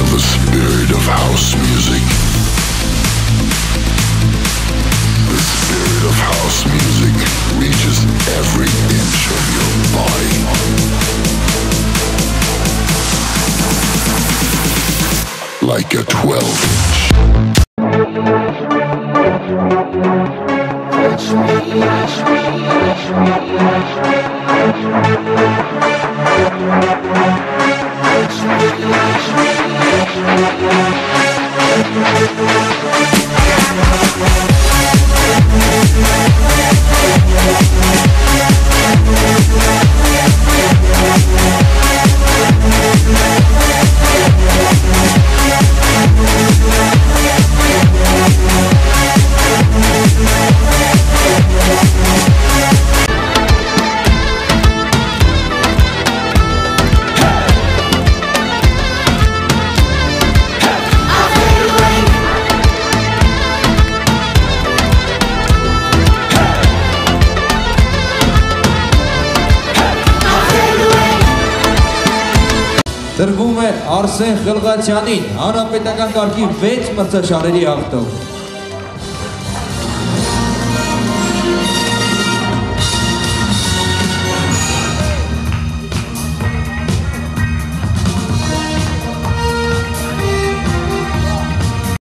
the spirit of house music. The spirit of house music reaches every inch of your body. Like a 12-inch. Touch me, touch me, touch me, touch me. Touch me, touch me, Տրվում է Արսեն Խլղաթյանին, հանրապետական կարգի 6 մրցաշարերի հաղթող։